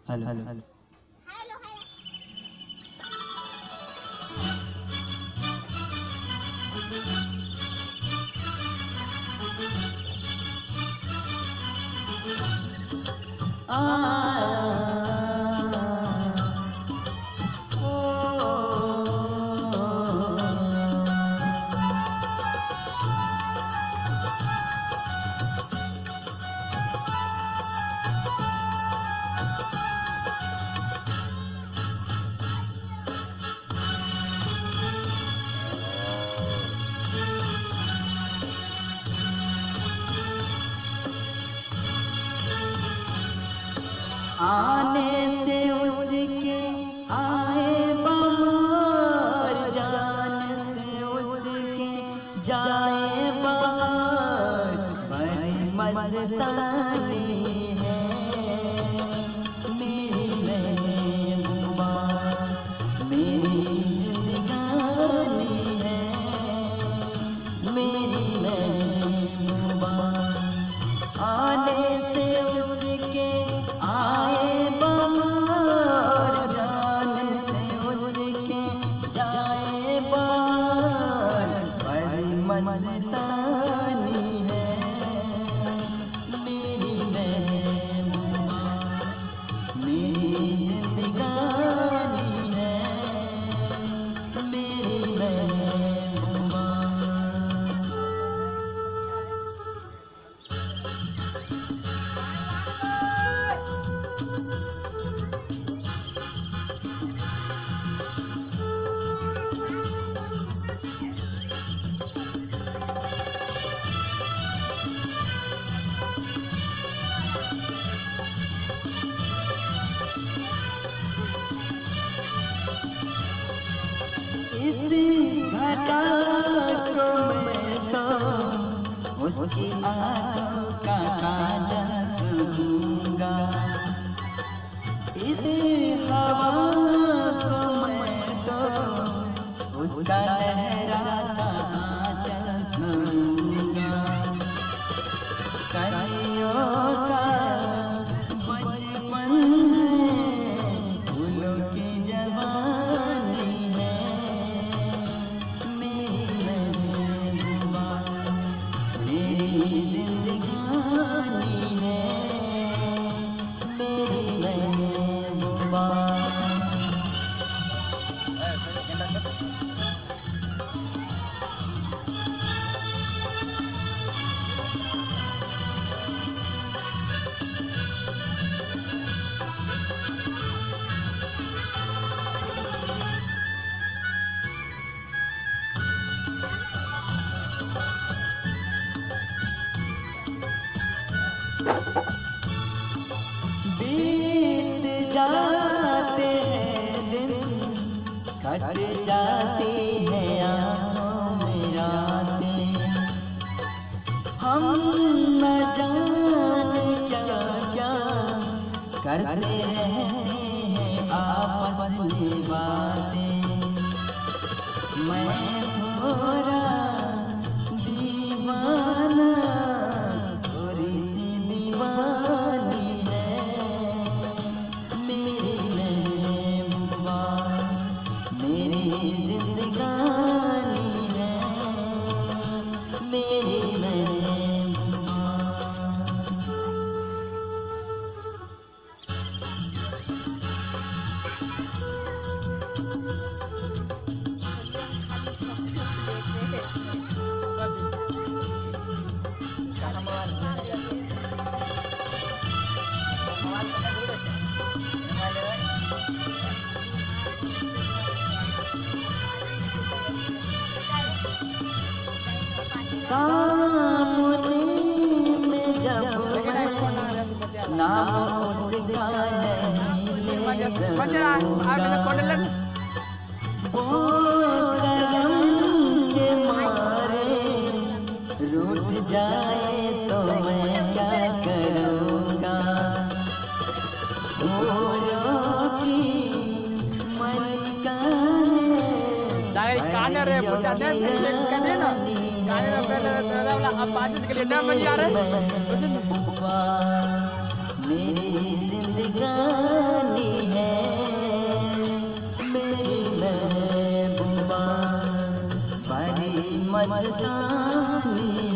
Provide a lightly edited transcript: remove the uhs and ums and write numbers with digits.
Hello hello. आने से उसके आए बाहर, जाने से उसके जाए बाहर, बड़ी मस्तानी है मेरी महबूबा, मेरी जिंदगानी है मेरी महबूबा। आने से उसके आए बाहर, जाने से उसके जाए बाहर, बड़ी मस्तानी है मेरी महबूबा, मेरी जिंदगानी है मेरी महबूबा। इस घटा को मैं तो उसकी आँखों का काजल दूंगा, इस हवा को मैं तो उसका लहराता आँचल दूंगा। कलियों का बचपन है, फूलों की जवानी है मेरी महबूबा, मेरी जिंदगानी है मेरी महबूबा। बीत जाते हैं दिन, कट जाती है आँखों में रातें, हम न जाने क्या क्या करते रहते हैं आपस में बातें। मैं थोड़ा दीवाना, थोड़ी सी दीवानी है मेरी महबूबा, मेरी जिंदगानी है मेरी महबूबा। सामने में जब मैं नाम उसका नहीं ले सकूंगा, वो शर्म के मारे रूठ जाए तो मैं क्या करूँगा। फूलों की मलिका मेरी जिंदगानी मस्तानी